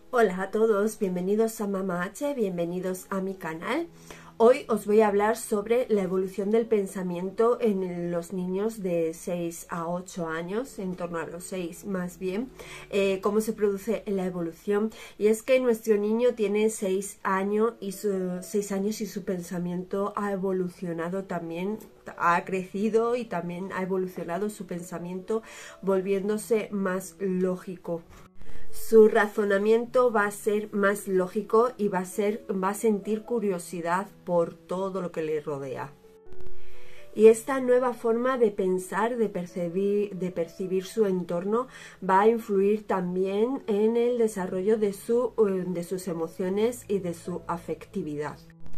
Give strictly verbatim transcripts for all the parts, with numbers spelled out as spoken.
Hola a todos, bienvenidos a Mama H, bienvenidos a mi canal. Hoy os voy a hablar sobre la evolución del pensamiento en los niños de seis a ocho años, en torno a los seis más bien, eh, cómo se produce la evolución. Y es que nuestro niño tiene seis años y su, seis años y su pensamiento ha evolucionado también, ha crecido y también ha evolucionado su pensamiento, volviéndose más lógico. Su razonamiento va a ser más lógico y va a, ser, va a sentir curiosidad por todo lo que le rodea. Y esta nueva forma de pensar, de percibir, de percibir su entorno, va a influir también en el desarrollo de, su, de sus emociones y de su afectividad.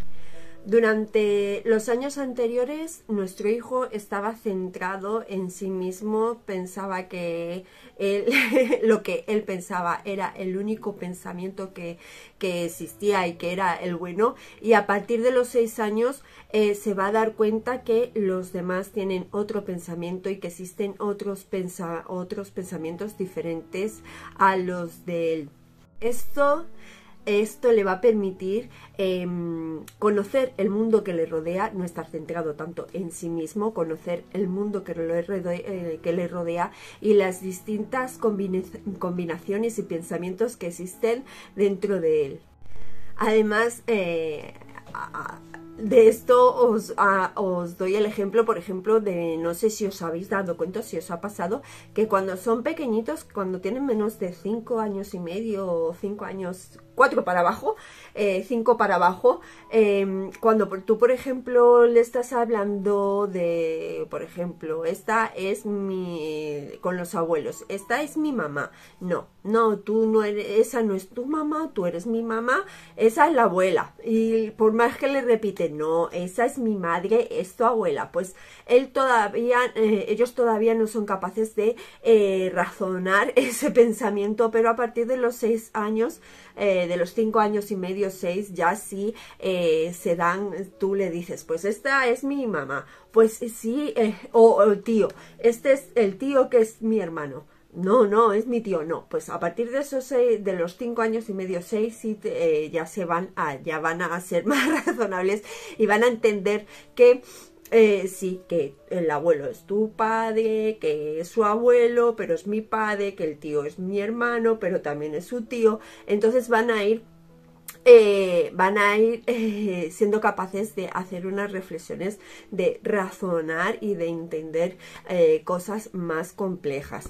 Durante los años anteriores, nuestro hijo estaba centrado en sí mismo, pensaba que él, lo que él pensaba era el único pensamiento que, que existía y que era el bueno, y a partir de los seis años eh, se va a dar cuenta que los demás tienen otro pensamiento y que existen otros, pensa, otros pensamientos diferentes a los de él. Esto... Esto le va a permitir eh, conocer el mundo que le rodea, no estar centrado tanto en sí mismo, conocer el mundo que le rodea, eh, que le rodea y las distintas combina combinaciones y pensamientos que existen dentro de él. Además, eh, a, de esto os, a, os doy el ejemplo, por ejemplo, de, no sé si os habéis dado cuenta, si os ha pasado, que cuando son pequeñitos, cuando tienen menos de cinco años y medio o cinco años, cuatro para abajo, eh, cinco para abajo, eh, cuando tú, por ejemplo, le estás hablando de, por ejemplo, esta es mi, con los abuelos, esta es mi mamá, no, no, tú no eres, esa no es tu mamá, tú eres mi mamá, esa es la abuela, y por más que le repiten, no, esa es mi madre, es tu abuela, pues él todavía, eh, ellos todavía no son capaces de eh, razonar ese pensamiento, pero a partir de los seis años, eh, de los cinco años y medio, seis, ya sí eh, se dan, tú le dices, pues esta es mi mamá, pues sí, eh, o, o tío, este es el tío que es mi hermano. No, no, es mi tío, no. Pues a partir de esos seis, de los cinco años y medio, seis, sí, eh, ya se van a, ya van a ser más razonables y van a entender que eh, sí, que el abuelo es tu padre, que es su abuelo, pero es mi padre, que el tío es mi hermano, pero también es su tío. Entonces van a ir Eh, van a ir eh, siendo capaces de hacer unas reflexiones, de razonar y de entender eh, cosas más complejas.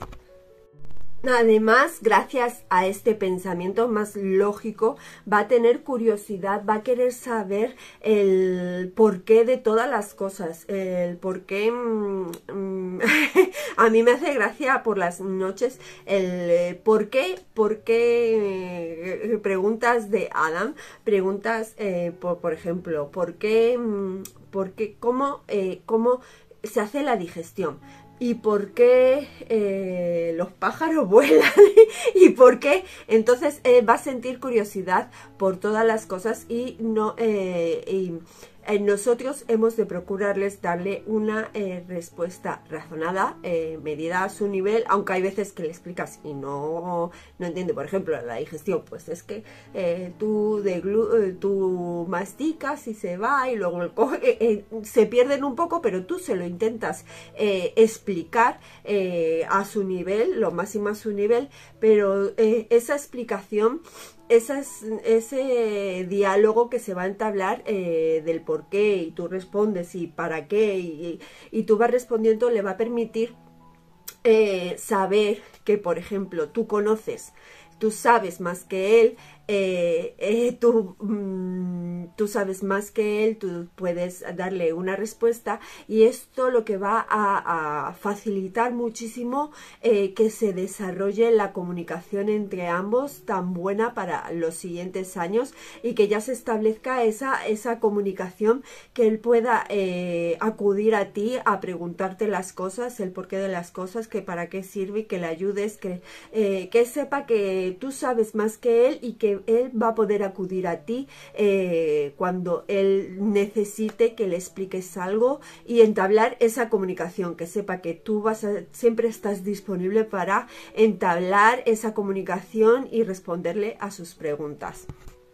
Además, gracias a este pensamiento más lógico, va a tener curiosidad, va a querer saber el porqué de todas las cosas, el porqué. Mmm, a mí me hace gracia por las noches el por qué, por qué eh, preguntas de Adam, preguntas, eh, por, por ejemplo, por qué, por qué, cómo, eh, cómo se hace la digestión. ¿Y por qué eh, los pájaros vuelan? ¿Y por qué? Entonces eh, va a sentir curiosidad por todas las cosas y no eh, y, eh, nosotros hemos de procurarles darle una eh, respuesta razonada, eh, medida a su nivel, aunque hay veces que le explicas y no, no entiende. Por ejemplo, la digestión, pues es que eh, tú, de eh, tú masticas y se va y luego el eh, eh, se pierden un poco, pero tú se lo intentas eh, explicar eh, a su nivel, lo máximo a su nivel, pero eh, esa explicación, Ese, ese diálogo que se va a entablar eh, del por qué y tú respondes y para qué y, y tú vas respondiendo, le va a permitir eh, saber que, por ejemplo, tú conoces, tú sabes más que él, eh, eh, tú, mmm, tú sabes más que él, tú puedes darle una respuesta y esto lo que va a, a facilitar muchísimo eh, que se desarrolle la comunicación entre ambos tan buena para los siguientes años y que ya se establezca esa, esa comunicación, que él pueda eh, acudir a ti a preguntarte las cosas, el porqué de las cosas, que para qué sirve, que le ayudes, que, eh, que sepa que tú sabes más que él y que él va a poder acudir a ti eh, cuando él necesite que le expliques algo y entablar esa comunicación, que sepa que tú vas a, siempre estás disponible para entablar esa comunicación y responderle a sus preguntas.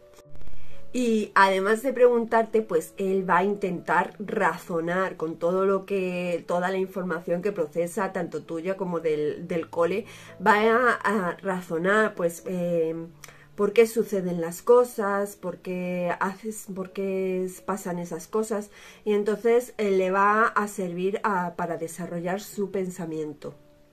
Y además de preguntarte, pues él va a intentar razonar con todo lo que, toda la información que procesa, tanto tuya como del, del cole, va a, a razonar, pues, eh, por qué suceden las cosas, por qué haces, por qué pasan esas cosas, y entonces eh, le va a servir a, para desarrollar su pensamiento.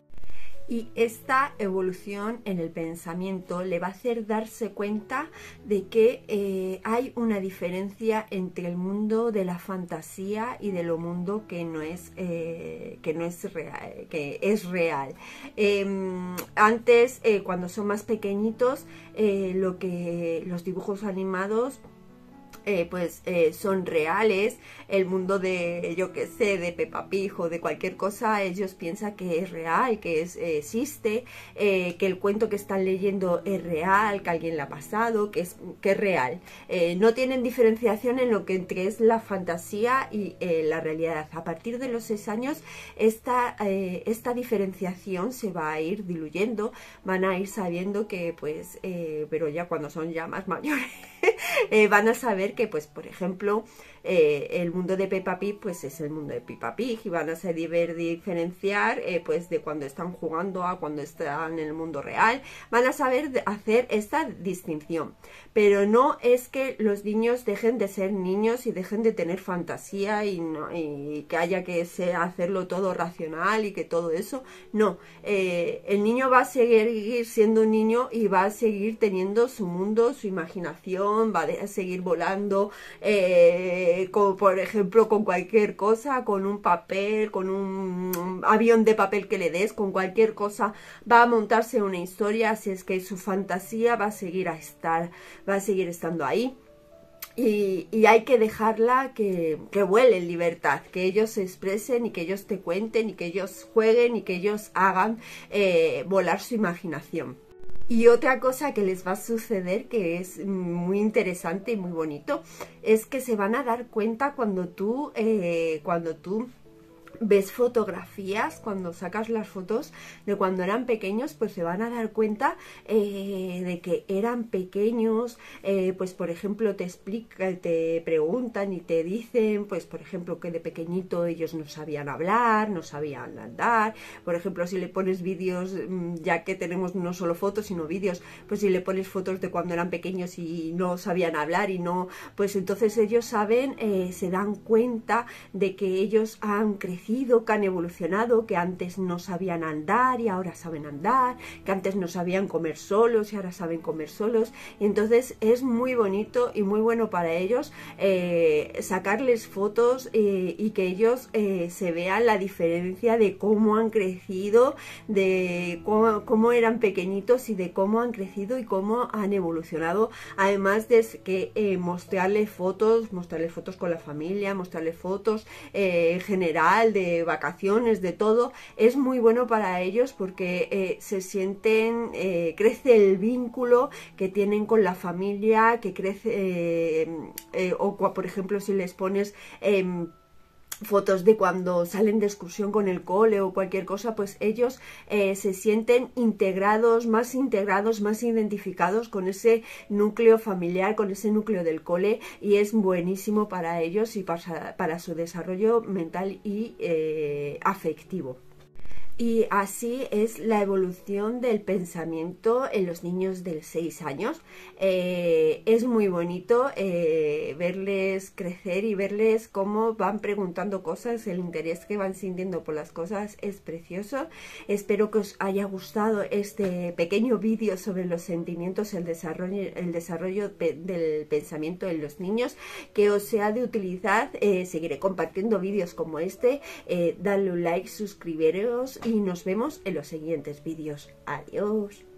Y esta evolución en el pensamiento le va a hacer darse cuenta de que eh, hay una diferencia entre el mundo de la fantasía y de lo mundo que no es, eh, que no es real, que es real. Eh, antes, eh, cuando son más pequeñitos, eh, lo que los dibujos animados Eh, pues eh, son reales, el mundo de, yo que sé, de Peppa Pig o de cualquier cosa, ellos piensan que es real, que es, eh, existe, eh, que el cuento que están leyendo es real, que alguien le ha pasado, que es, que es real. Eh, no tienen diferenciación en lo que entre es la fantasía y eh, la realidad. A partir de los seis años esta, eh, esta diferenciación se va a ir diluyendo, van a ir sabiendo que pues, eh, pero ya cuando son ya más mayores, eh, van a saber que, pues, por ejemplo, eh, el mundo de Peppa Pig, pues es el mundo de Peppa Pig y van a saber diferenciar, eh, pues, de cuando están jugando a cuando están en el mundo real. Van a saber hacer esta distinción. Pero no es que los niños dejen de ser niños y dejen de tener fantasía y, no, y que haya que ser, hacerlo todo racional y que todo eso. No, eh, el niño va a seguir siendo un niño y va a seguir teniendo su mundo, su imaginación, va a seguir volando, eh, como por ejemplo con cualquier cosa, con un papel, con un avión de papel que le des, con cualquier cosa va a montarse una historia, así es que su fantasía va a seguir a estar, va a seguir estando ahí. Y, y hay que dejarla que, que vuele en libertad, que ellos se expresen y que ellos te cuenten y que ellos jueguen y que ellos hagan eh, volar su imaginación. Y otra cosa que les va a suceder, que es muy interesante y muy bonito, es que se van a dar cuenta cuando tú, eh, cuando tú ves fotografías, cuando sacas las fotos de cuando eran pequeños, pues se van a dar cuenta eh, de que eran pequeños, eh, pues por ejemplo te explican, te preguntan y te dicen, pues por ejemplo que de pequeñito ellos no sabían hablar, no sabían andar, por ejemplo si le pones vídeos, ya que tenemos no solo fotos sino vídeos, pues si le pones fotos de cuando eran pequeños y no sabían hablar y no, pues entonces ellos saben, eh, se dan cuenta de que ellos han crecido, que han evolucionado, que antes no sabían andar y ahora saben andar, que antes no sabían comer solos y ahora saben comer solos. Y entonces es muy bonito y muy bueno para ellos eh, sacarles fotos eh, y que ellos eh, se vean la diferencia de cómo han crecido, de cómo, cómo eran pequeñitos y de cómo han crecido y cómo han evolucionado, además de que eh, mostrarles fotos, mostrarles fotos con la familia, mostrarles fotos eh, en general de vacaciones, de todo, es muy bueno para ellos porque eh, se sienten, eh, crece el vínculo que tienen con la familia, que crece, eh, eh, o por ejemplo si les pones eh, fotos de cuando salen de excursión con el cole o cualquier cosa, pues ellos eh, se sienten integrados, más integrados, más identificados con ese núcleo familiar, con ese núcleo del cole, y es buenísimo para ellos y para, para su desarrollo mental y eh, afectivo. Y así es la evolución del pensamiento en los niños de seis años. Eh, es muy bonito eh, verles crecer y verles cómo van preguntando cosas, el interés que van sintiendo por las cosas es precioso. Espero que os haya gustado este pequeño vídeo sobre los sentimientos, el desarrollo, el desarrollo del pensamiento en los niños, que os sea de utilidad. Eh, seguiré compartiendo vídeos como este. Eh, dadle un like, suscribiros y nos vemos en los siguientes vídeos. Adiós.